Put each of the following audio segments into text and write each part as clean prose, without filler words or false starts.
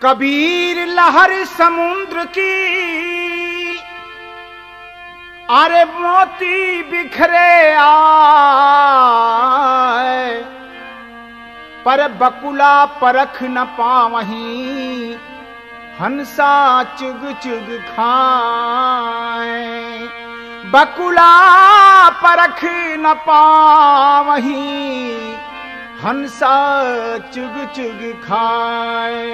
कबीर लहर समुद्र की, अरे मोती बिखरे आए, पर बकुला परख न पावहीं, हंसा चुग चुग खाए। बकुला परख न पावहीं, हंसा चुग चुग खाए।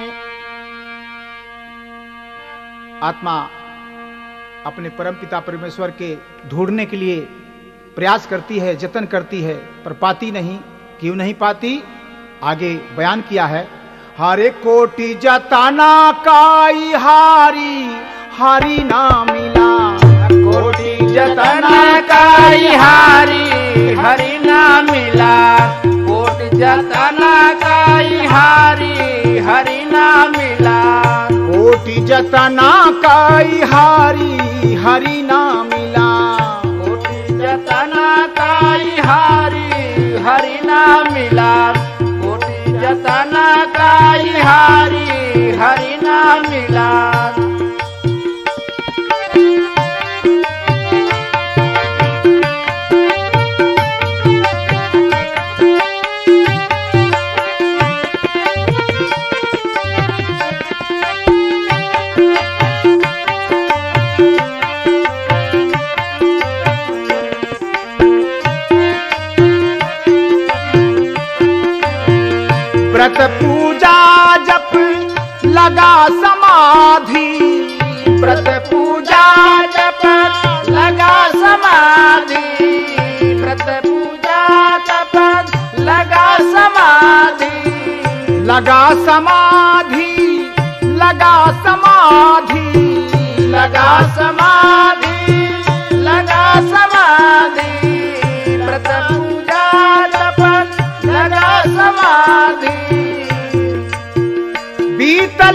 आत्मा अपने परमपिता परमेश्वर के ढूंढने के लिए प्रयास करती है, जतन करती है, पर पाती नहीं। क्यों नहीं पाती? आगे बयान किया है, हरे कोटि जतना काई हारी, हारी ना मिला। कोटि जतना काई हारी, हरि ना मिला। कोटि जतना काई हारी, हरि ना मिला। कोटि जतना काई हारी, हरि ना मिला। कोटि जतना काई हारी, हरि ना मिला। कोटि जतना काई हारी, हरि ना मिला। व्रत पूजा जप लगा समाधि, व्रत पूजा जप लगा समाधि। व्रत पूजा जप लगा समाधि। लगा समाधि, लगा समाधि, लगा समाधि, लगा समाधि। व्रत पूजा जप लगा समाधि। बीतल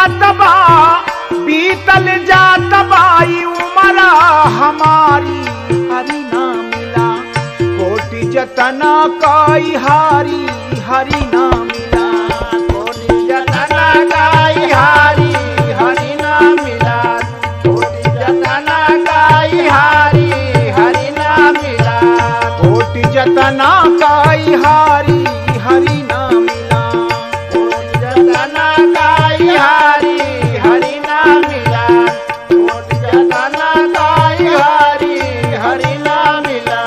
जात बाई उमरा हमारी, हरि ना मिला। कोटि जतना काई हारी, हरि ना मिला। कोटि जतना काई हारी, हरि ना मिला। कोटि जतना काई हारी, हरि ना मिला। कोटि जतना काई हारी, हरि ना मिला। कोटि जतना काई हारी, हरि ना मिला। कोटि जतना काई हारी, हरि ना मिला।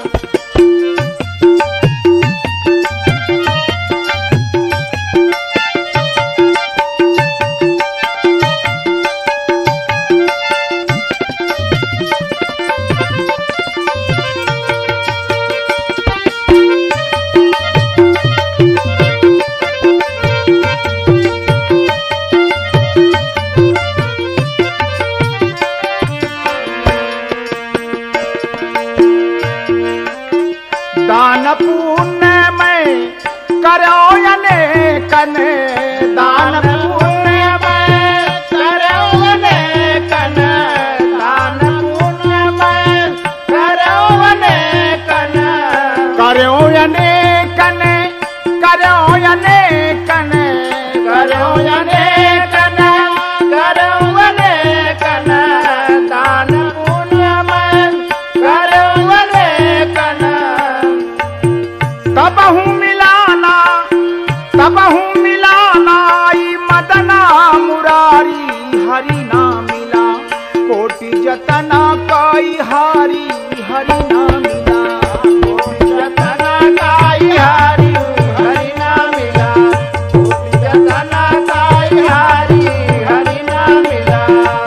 दान पुण्य में करो अनेकन, दान पुण्य में करो अनेकन। दान पुण्य में करो अनेकन। करो अनेकन, करो अनेकन, करो अनेकन, करो अनेकन। दान पुण्य में करो अनेकन। तबहु मिलाना ई मदना मुरारी, हरि ना मिला। कोटि जतना काई हारी, हरि ना मिला। कोटि जतना काई हारी, हरि ना मिला। कोटि जतना काई हारी, हरि ना मिला।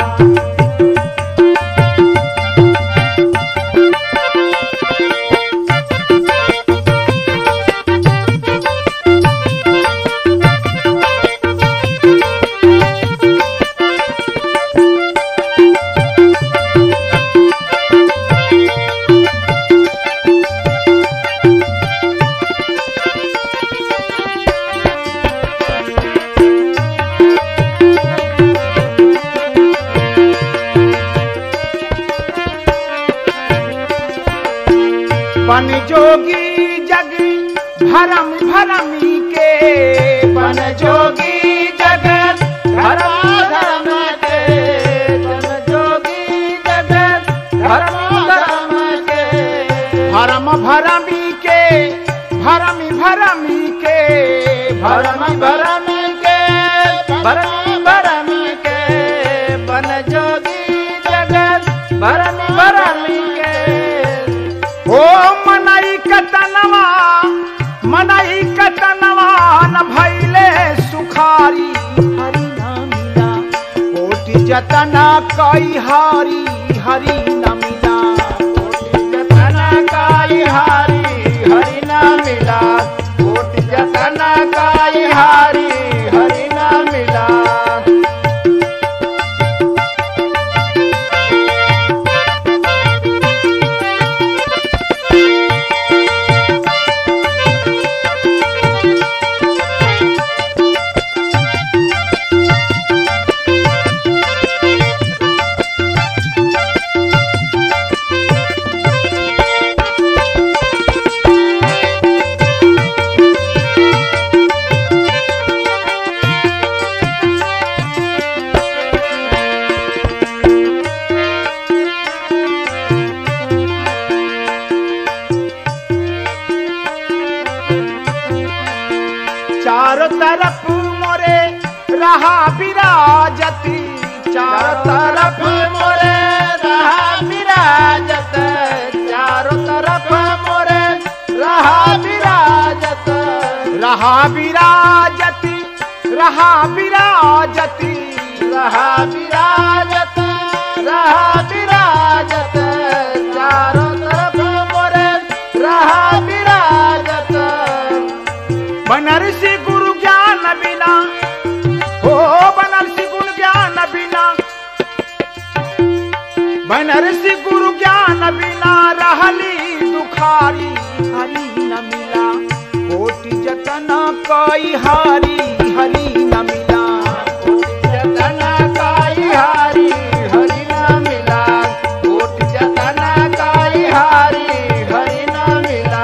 बन जोगी जग भरम भरमी के, बन जोगी जग भरमी भरमी के बन जोगी जगत भरमी भरमी के ओ मनई कतनवा न भैले सुखारी हरि न मिला कोटि जतन कई हारी हरि न मिला कोटि जतन काई हारी हरि न मिला कोटि जतन काई हारी हरि न मिला चारों तरफ मोरे रहा विराजती चारों तरफ मोरे रहा विराजत चारों तरफ मोरे रहा विराजत रहा विराजती रहा विराजती रहा विराजत रहा विराजत चारों तरफ मोरे रहा विराजत बनरसी गुरु ज्ञान बिना हो बनरसी गुरु ज्ञान बिना बनरसी गुरु ज्ञान बिना रहली दुखारी हरि न मिला कोटि जतन कई हारी हरि न मिला कोटि जतन काई हारी हरि न मिला कोटि जतन काई हारी हरि न मिला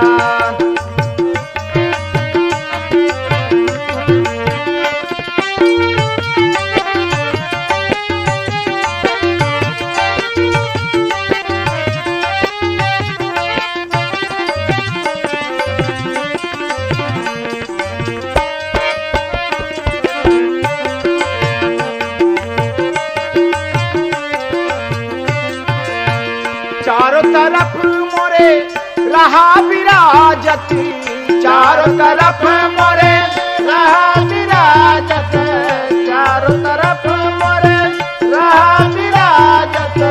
चारों तरफ मोरे रहा विराजती चारों तरफ मोरे रहा विराजत चारों तरफ मोरे रहा विराजत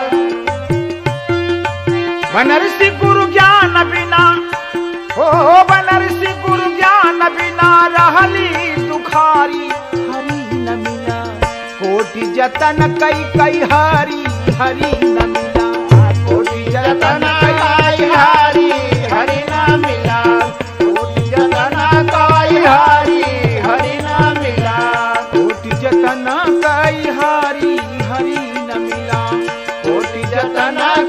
बनरसी गुरु ज्ञान बिना हो बनरसी गुरु ज्ञान बिना रहली दुखारी हरि न मिला कोटि जतन कई कई हारी हरि न मिला कोटि जतन काई हारी हरि न मिला कोटि जतन काई हारी हरि न मिला कोटि जतन कई हारी हरि न मिला कोटि जतन